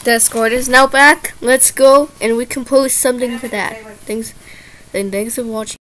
Discord is now back. Let's go and we can post something for that. Thanks for watching.